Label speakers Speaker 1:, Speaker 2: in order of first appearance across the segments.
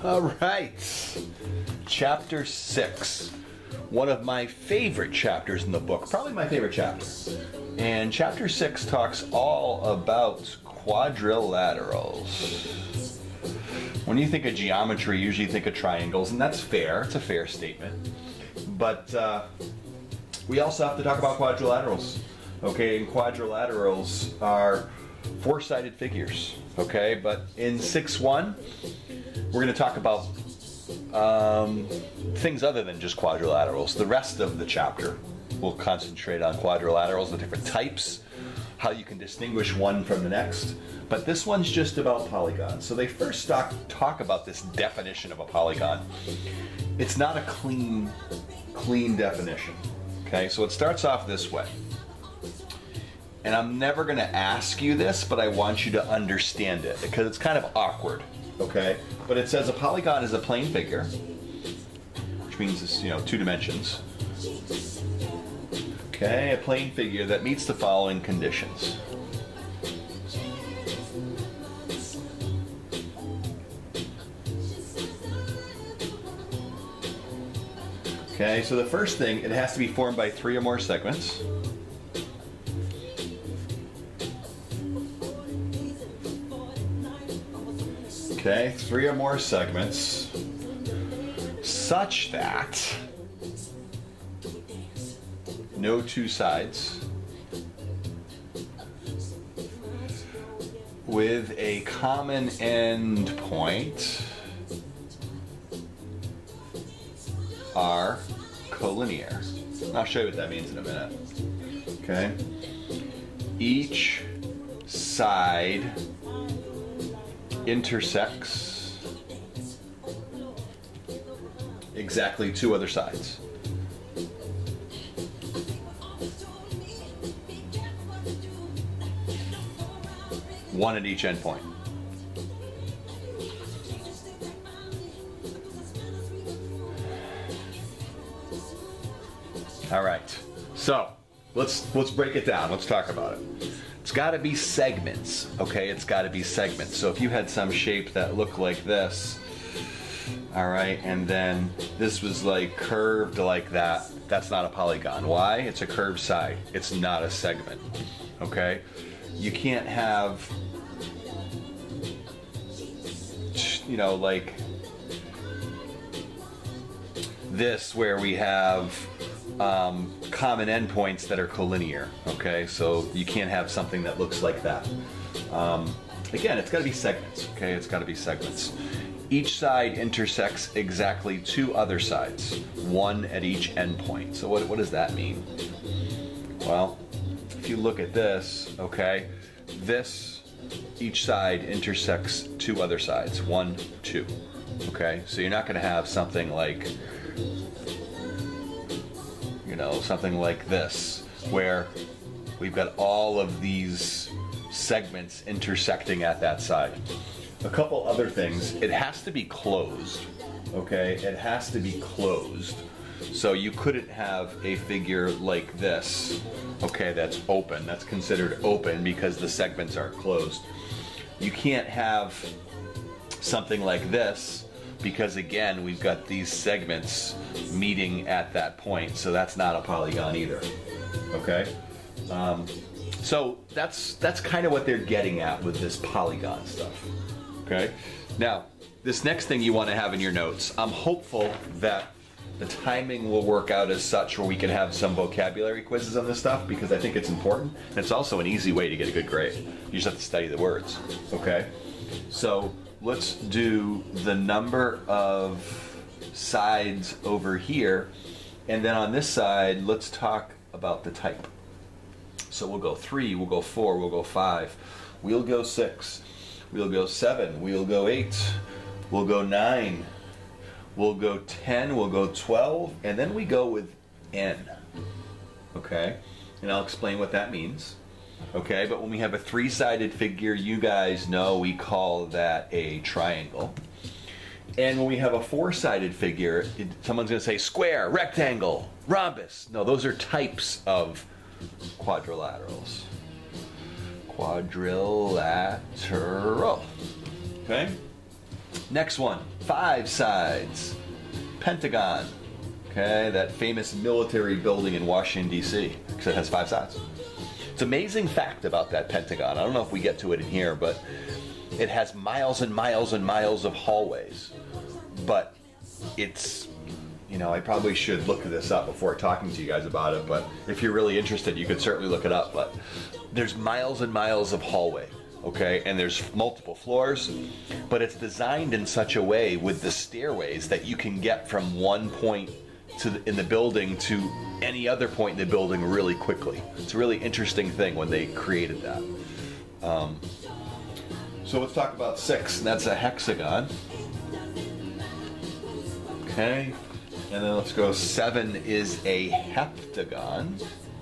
Speaker 1: All right, chapter 6, one of my favorite chapters in the book, probably my favorite chapter. And chapter 6 talks all about quadrilaterals. When you think of geometry, you usually think of triangles, and that's fair. It's a fair statement. But we also have to talk about quadrilaterals. Okay, and quadrilaterals are four-sided figures. Okay, but in 6.1, we're going to talk about things other than just quadrilaterals. The rest of the chapter will concentrate on quadrilaterals, the different types, how you can distinguish one from the next. But this one's just about polygons. So they first talk about this definition of a polygon. It's not a clean definition. Okay, so it starts off this way. And I'm never going to ask you this, but I want you to understand it because it's kind of awkward. Okay, but it says a polygon is a plane figure, which means it's, two dimensions. Okay, a plane figure that meets the following conditions. Okay, so the first thing, it has to be formed by 3 or more segments. Okay, 3 or more segments such that no two sides with a common end point are collinear. I'll show you what that means in a minute. Okay, each side intersects exactly 2 other sides. One at each endpoint. All right, so let's break it down. Let's talk about it. It's got to be segments, okay? It's got to be segments. So if you had some shape that looked like this, all right, and then this was like curved like that, that's not a polygon. Why? It's a curved side. It's not a segment, okay? You can't have, like this where we have common endpoints that are collinear, okay? So you can't have something that looks like that. Again, it's got to be segments, okay? It's got to be segments. Each side intersects exactly 2 other sides, one at each endpoint. So what does that mean? Well, if you look at this, okay, each side intersects 2 other sides, 1, 2, okay? So you're not going to have something like something like this, where we've got all of these segments intersecting at that side. A couple other things. It has to be closed, okay? It has to be closed. So you couldn't have a figure like this, okay, that's open. That's considered open because the segments are closed. You can't have something like this because, again, we've got these segments meeting at that point, so that's not a polygon either, okay? So that's kind of what they're getting at with this polygon stuff, okay? Now, this next thing you want to have in your notes, I'm hopeful that the timing will work out as such where we can have some vocabulary quizzes on this stuff because I think it's important, and it's also an easy way to get a good grade. You just have to study the words, okay? So let's do the number of sides over here, and then on this side let's talk about the type. So we'll go 3, we'll go 4, we'll go 5, we'll go 6, we'll go 7, we'll go 8, we'll go 9, we'll go 10, we'll go 12, and then we go with n, okay? And I'll explain what that means. Okay, but when we have a 3-sided figure, you guys know we call that a triangle. And when we have a 4-sided figure, someone's going to say square, rectangle, rhombus. No, those are types of quadrilaterals. Quadrilateral. Okay? Next one, 5 sides, Pentagon. Okay, that famous military building in Washington, D.C. because it has 5 sides. It's an amazing fact about that Pentagon. I don't know if we get to it in here, but it has miles and miles and miles of hallways. But it's, you know, I probably should look this up before talking to you guys about it, but if you're really interested, you could certainly look it up. But there's miles and miles of hallway, okay? And there's multiple floors, but it's designed in such a way with the stairways that you can get from one point in the building to any other point in the building really quickly. It's a really interesting thing when they created that. So let's talk about 6, and that's a hexagon. Okay, and then let's go 7 is a heptagon.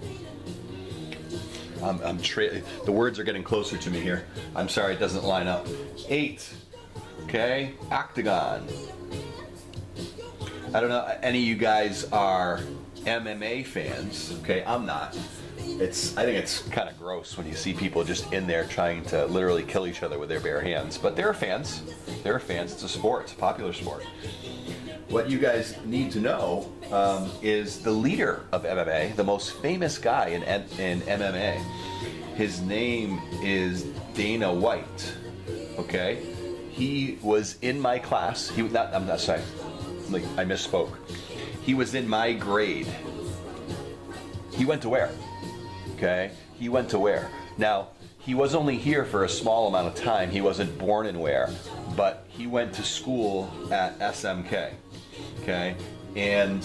Speaker 1: The words are getting closer to me here. I'm sorry, it doesn't line up. 8, okay, octagon. I don't know, any of you guys are MMA fans, okay? I'm not. I think it's kind of gross when you see people just in there trying to literally kill each other with their bare hands. But there are fans. There are fans. It's a sport. It's a popular sport. What you guys need to know is the leader of MMA, the most famous guy in MMA. His name is Dana White. Okay, he was in my class. I'm not sorry. I misspoke. He was in my grade. He went to where? Okay, he went to where? Now, he was only here for a small amount of time. He wasn't born in Ware, but he went to school at SMK. Okay, and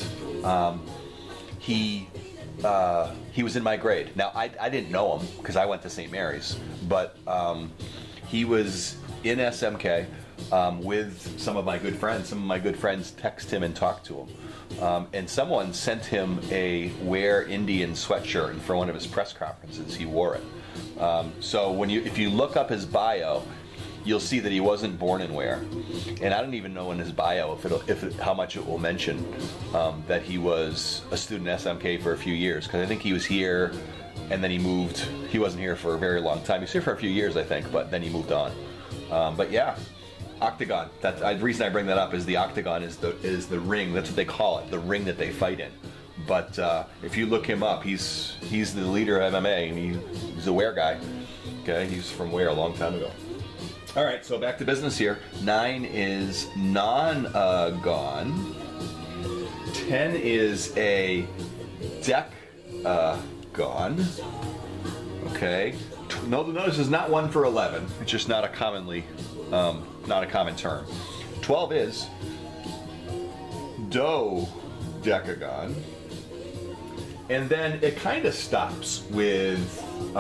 Speaker 1: he was in my grade. Now, I didn't know him because I went to St. Mary's, but he was in SMK with some of my good friends. Some of my good friends text him and talk to him. And someone sent him a Ware Indian sweatshirt, and for one of his press conferences, he wore it. So if you look up his bio, you'll see that he wasn't born in Ware. And I don't even know in his bio how much it will mention that he was a student at SMK for a few years, because I think he was here and then he moved. He wasn't here for a very long time. He was here for a few years, I think, but then he moved on. But yeah, octagon. The reason I bring that up is the octagon is the ring. That's what they call it, the ring that they fight in. But if you look him up, he's the leader of MMA, and he's a Ware guy. Okay, he's from Ware a long time ago. All right, so back to business here. 9 is non-gon. 10 is a decagon. Okay. Notice there's not one for 11. It's just not a common term. 12 is dodecagon. And then it kind of stops with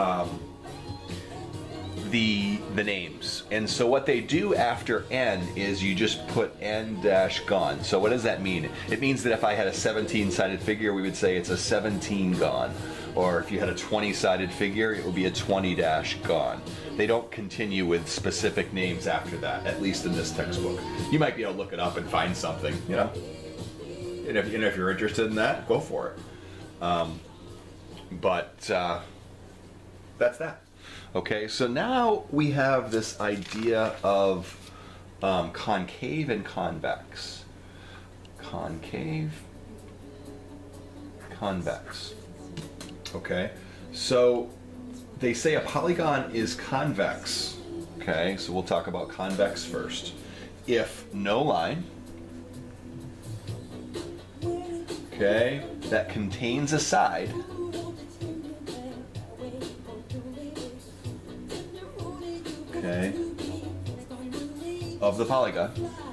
Speaker 1: the names. And so what they do after N is you just put N-gon. So what does that mean? It means that if I had a 17-sided figure, we would say it's a 17-gon. Or if you had a 20-sided figure, it would be a 20-gon. They don't continue with specific names after that, at least in this textbook. You might be able to look it up and find something, you know? And if you're interested in that, go for it. But that's that. Okay, so now we have this idea of concave and convex. Concave, convex. Okay, so they say a polygon is convex. Okay, so we'll talk about convex first. If no line, okay, that contains a side, okay, of the polygon.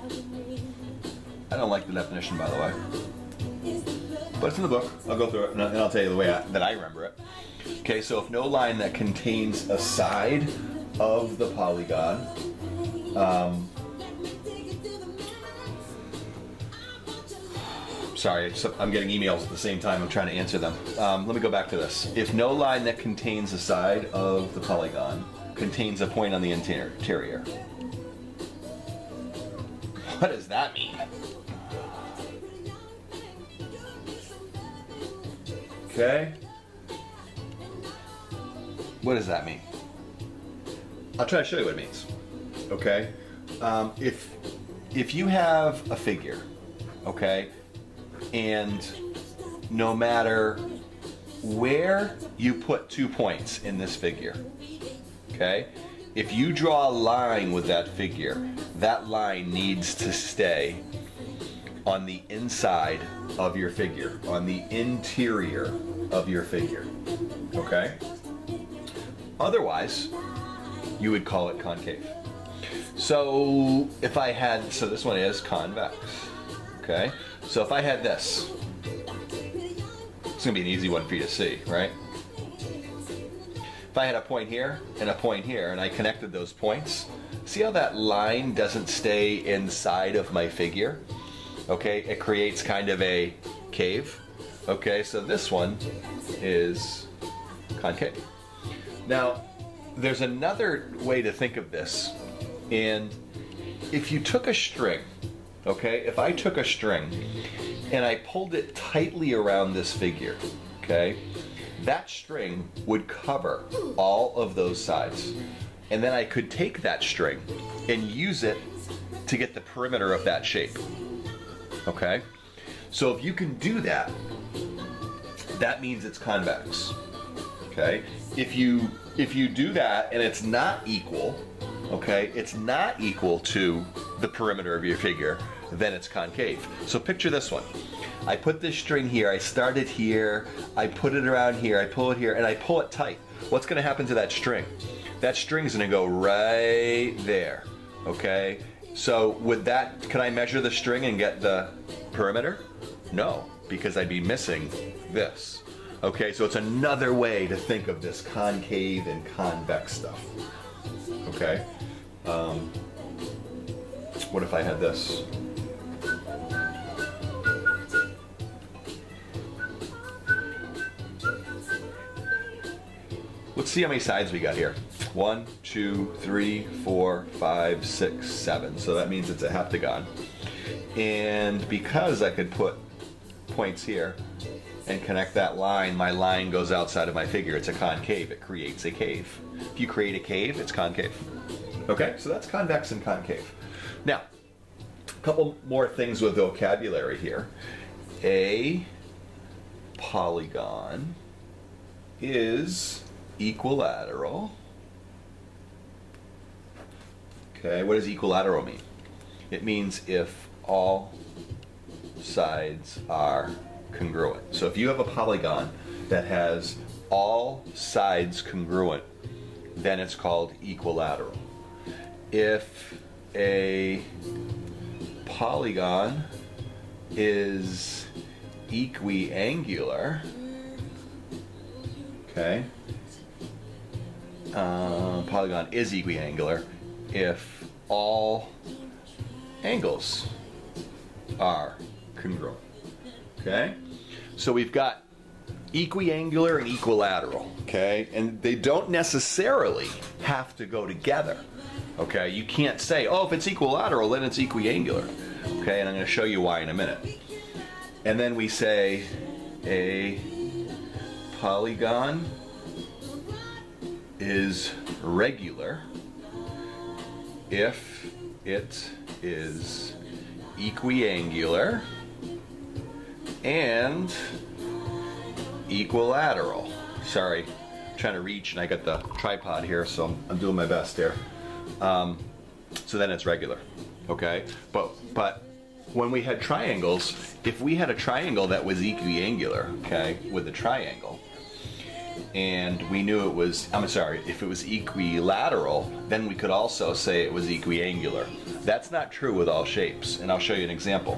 Speaker 1: I don't like the definition, by the way, but it's in the book. I'll go through it and I'll tell you the way that I remember it. Okay, so if no line that contains a side of the polygon, sorry, I'm getting emails at the same time. I'm trying to answer them. Let me go back to this. If no line that contains a side of the polygon contains a point on the interior. What does that mean? Okay. What does that mean? I'll try to show you what it means. Okay. If if you have a figure, okay, and no matter where you put 2 points in this figure, okay, if you draw a line with that figure, that line needs to stay on the inside of your figure, on the interior of your figure, okay? Otherwise, you would call it concave. So if I had, so this one is convex, okay? So if I had this, it's gonna be an easy one for you to see, right? If I had a point here and a point here and I connected those points, see how that line doesn't stay inside of my figure? Okay, it creates kind of a cave. Okay, so this one is concave. Now, there's another way to think of this, and if you took a string, okay, if I took a string and I pulled it tightly around this figure, okay, that string would cover all of those sides. And then I could take that string and use it to get the perimeter of that shape. Okay? So if you can do that, that means it's convex. Okay? If you do that and it's not equal, okay, it's not equal to the perimeter of your figure, then it's concave. So picture this one. I put this string here, I start it here, I put it around here, I pull it here, and I pull it tight. What's gonna happen to that string? That string's gonna go right there, okay? So with that, can I measure the string and get the perimeter? No, because I'd be missing this. Okay, so it's another way to think of this concave and convex stuff. Okay? What if I had this? Let's see how many sides we got here. 1, 2, 3, 4, 5, 6, 7. So that means it's a heptagon. And because I could put points here and connect that line, my line goes outside of my figure. It's a concave. It creates a cave. If you create a cave, it's concave. Okay, so that's convex and concave. Now, a couple more things with vocabulary here. A polygon is equilateral. Okay, what does equilateral mean? It means if all sides are congruent. So if you have a polygon that has all sides congruent, then it's called equilateral. If a polygon is equiangular, okay, polygon is equiangular if all angles are congruent. Okay, so we've got equiangular and equilateral. Okay, and they don't necessarily have to go together. Okay, you can't say, oh, if it's equilateral, then it's equiangular. Okay, and I'm going to show you why in a minute. And then we say a polygon is regular if it is equiangular and equilateral. Sorry, I'm trying to reach and I got the tripod here, so I'm doing my best here. So then it's regular, okay? But when we had triangles, if we had a triangle that was equiangular, okay, with a triangle, and we knew it was, I'm sorry, if it was equilateral, then we could also say it was equiangular. That's not true with all shapes, and I'll show you an example.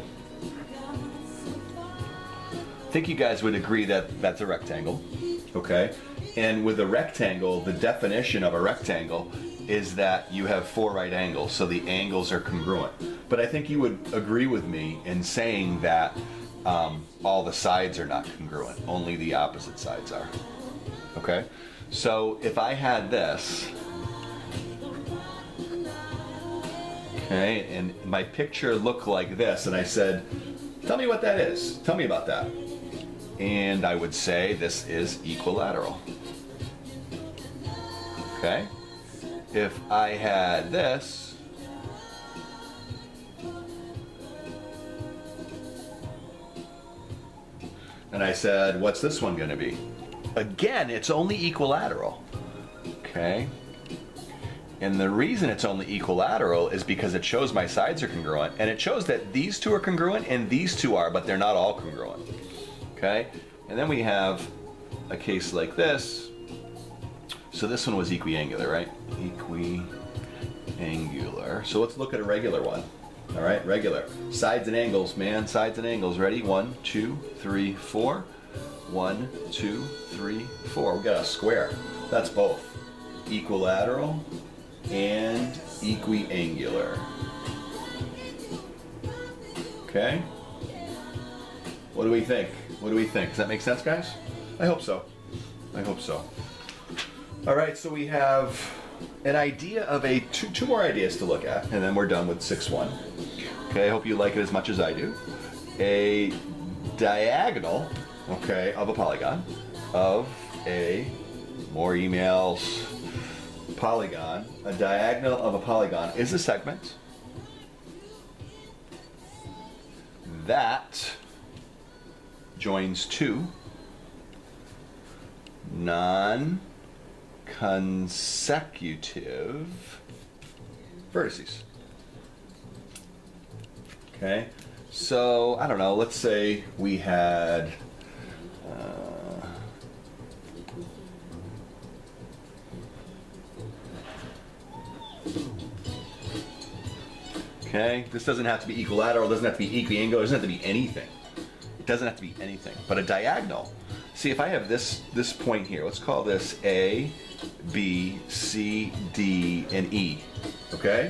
Speaker 1: I think you guys would agree that that's a rectangle, okay? And with a rectangle, the definition of a rectangle is that you have 4 right angles, so the angles are congruent. But I think you would agree with me in saying that all the sides are not congruent, only the opposite sides are. Okay? So if I had this, okay, and my picture looked like this, and I said, tell me what that is. Tell me about that. And I would say this is equilateral. Okay? If I had this, And I said, what's this one going to be? Again, it's only equilateral. Okay. And the reason it's only equilateral is because it shows my sides are congruent, and it shows that these two are congruent and these two are, but they're not all congruent. Okay? And then we have a case like this. So this one was equiangular, right? Equiangular. So let's look at a regular one. All right, regular. Sides and angles, man. Sides and angles. Ready? 1, 2, 3, 4. 1, 2, 3, 4. We got a square. That's both equilateral and equiangular. Okay? What do we think? What do we think? Does that make sense, guys? I hope so. I hope so. All right, so we have an idea of two more ideas to look at, and then we're done with 6-1. Okay, I hope you like it as much as I do. A diagonal, okay, of a polygon, of a, more emails, polygon. A diagonal of a polygon is a segment that joins two non-consecutive vertices. Okay, so I don't know, let's say we had okay, this doesn't have to be equilateral, doesn't have to be equiangular, doesn't have to be anything. It doesn't have to be anything, but a diagonal. See, if I have this point here, let's call this A, B, C, D, and E. Okay?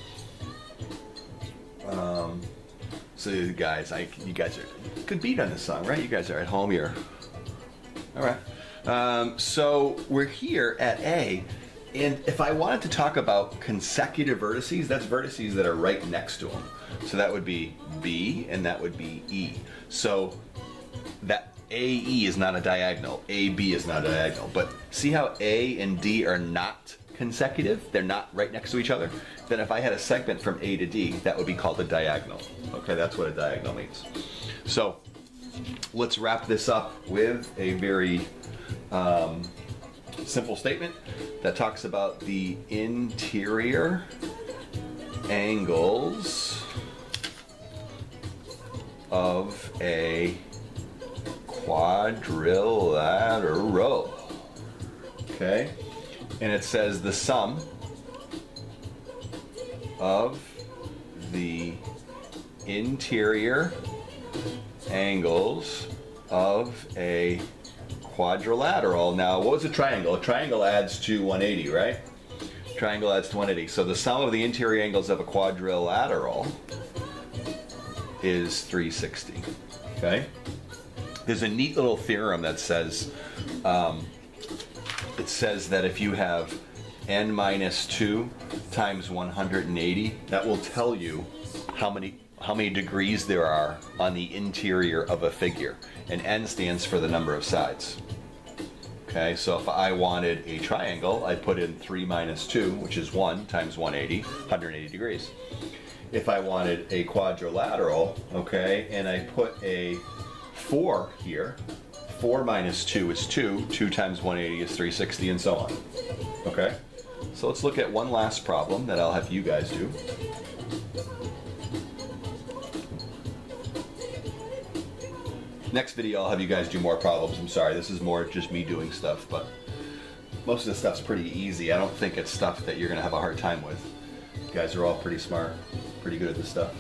Speaker 1: So you guys could beat on this song, right? You guys are at home here. All right. So we're here at A, and if I wanted to talk about consecutive vertices, that's vertices that are right next to them. So that would be B, and that would be E. So that AE is not a diagonal, AB is not a diagonal. But see how A and D are not consecutive? They're not right next to each other? Then if I had a segment from A to D, that would be called a diagonal. Okay, that's what a diagonal means. So let's wrap this up with a very simple statement that talks about the interior angles of a quadrilateral. Okay? And it says the sum of the interior angles of a quadrilateral. Now, what was a triangle? A triangle adds to 180, right? Triangle adds to 180. So the sum of the interior angles of a quadrilateral is 360. Okay? There's a neat little theorem that says, it says that if you have n minus 2 times 180, that will tell you how many degrees there are on the interior of a figure. And n stands for the number of sides. Okay, so if I wanted a triangle, I'd put in 3 minus 2, which is 1 times 180, 180 degrees. If I wanted a quadrilateral, okay, and I put a 4 here, 4 minus 2 is 2, 2 times 180 is 360, and so on. Okay? So let's look at one last problem that I'll have you guys do. Next video I'll have you guys do more problems. I'm sorry, this is more just me doing stuff, but most of the stuff's pretty easy. I don't think it's stuff that you're going to have a hard time with. You guys are all pretty smart, pretty good at this stuff.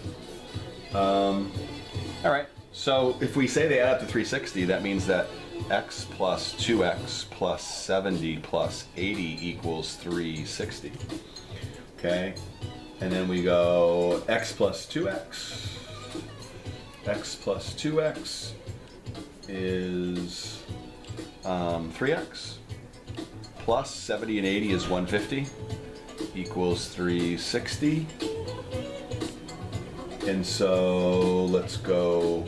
Speaker 1: Alright, so if we say they add up to 360, that means that x plus 2x plus 70 plus 80 equals 360. Okay, and then we go x plus 2x, x plus 2x is 3x, plus 70 and 80 is 150, equals 360. And so let's go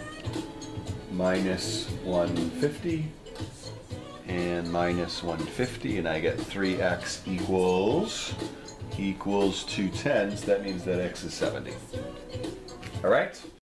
Speaker 1: minus 150 and minus 150, and I get 3x equals 210. So that means that x is 70. All right?